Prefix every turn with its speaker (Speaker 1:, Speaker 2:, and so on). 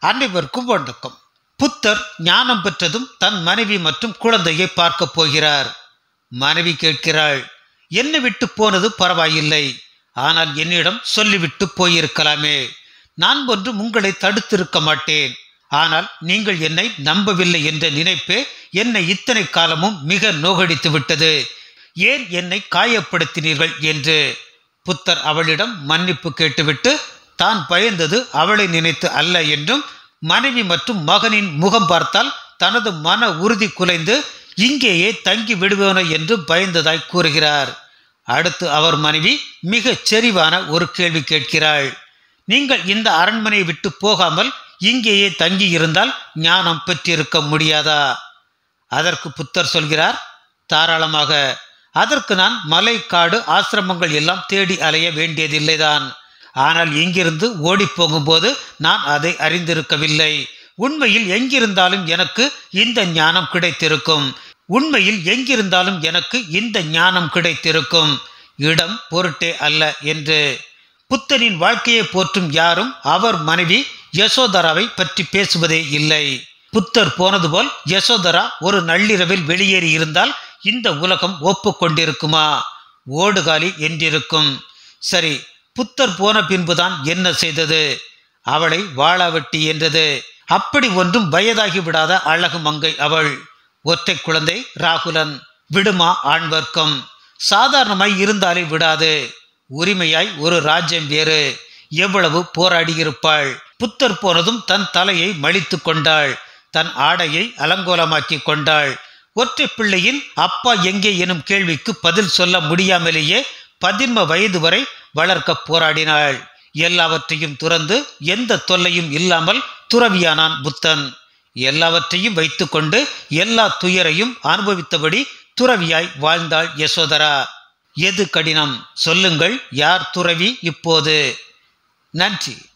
Speaker 1: அனைவருக்கும் வணக்கம். புத்தர் ஞானம் பெற்றதும் தன் மனைவி மற்றும் குழந்தையை பார்க்க போகிறார். மனைவி கேட்கிறாள், என்னை விட்டு போனது பரவாயில்லை, ஆனால் என்னிடம் சொல்லிவிட்டு போயிருக்கலாமே. நான் ஒன்றும் உங்களை தடுத்திருக்க மாட்டேன். ஆனால் நீங்கள் என்னை நம்பவில்லை என்ற நினைப்பே என்னை இத்தனை காலமும் மிக நோகடித்து விட்டது. ஏன் என்னை காயப்படுத்தினீர்கள் என்று புத்தர் அவளிடம் மன்னிப்பு கேட்டுவிட்டு தான் பயந்தது அவளை நினைத்து அல்ல என்றும், மனைவி மற்றும் மகனின் முகம் பார்த்தால் தனது மன உறுதி குலைந்து இங்கேயே தங்கி விடுவேனோ என்று பயந்ததாய் கூறுகிறார். அடுத்து அவர் மனைவி மிகச் செறிவான ஒரு கேள்வி கேட்கிறாள். நீங்கள் இந்த அரண்மனையை விட்டு போகாமல் இங்கேயே தங்கி இருந்தால் ஞானம் பெற்றிருக்க முடியாதா? அதற்கு புத்தர் சொல்கிறார், தாராளமாக. அதற்கு நான் மலை, காடு, ஆசிரமங்கள் எல்லாம் தேடி அலைய வேண்டியதில்லைதான். ஆனால் இங்கிருந்து ஓடி போகும்போது நான் அதை அறிந்திருக்கவில்லை. உண்மையில் எங்கிருந்தாலும் எனக்கு இந்த ஞானம் கிடைத்திருக்கும். இடம் பொருட்டே அல்ல என்று. புத்தரின் வாழ்க்கையை போற்றும் யாரும் அவர் மனைவி யசோதராவை பற்றி பேசுவதே இல்லை. புத்தர் போனது போல் யசோதரா ஒரு நள்ளிரவில் வெளியேறி இருந்தால் இந்த உலகம் ஒப்புக்கொண்டிருக்குமா? ஓடுகாலி என்றிருக்கும். சரி, புத்தர் போன பின்புதான் என்ன செய்தது? அவளை வாளாவட்டி என்றது. அப்படி ஒன்றும் வயதாகி விடாத அழகு மங்கை அவள். ஒற்றை குழந்தை ராகுலன். விடுமா ஆண் வர்க்கம்? சாதாரணமாய் இருந்தாலே விடாது. உரிமையாய் ஒரு ராஜ்யம் வேறு. எவ்வளவு போராடியிருப்பாள். புத்தர் போனதும் தன் தலையை மழித்து கொண்டாள். தன் ஆடையை அலங்கோலமாக்கி கொண்டாள். ஒற்றை பிள்ளையின் அப்பா எங்கே எனும் கேள்விக்கு பதில் சொல்ல முடியாமலேயே 11 வயது வரை வளர்க்க போராடினாள். எல்லாவற்றையும் துறந்து எந்த தொல்லையும் இல்லாமல் துறவியானான் புத்தன். எல்லாவற்றையும் வைத்துக்கொண்டு எல்லா துயரையும் அனுபவித்தபடி துறவியாய் வாழ்ந்தாள் யசோதரா. எது கடினம் சொல்லுங்கள்? யார் துறவி இப்போது? நன்றி.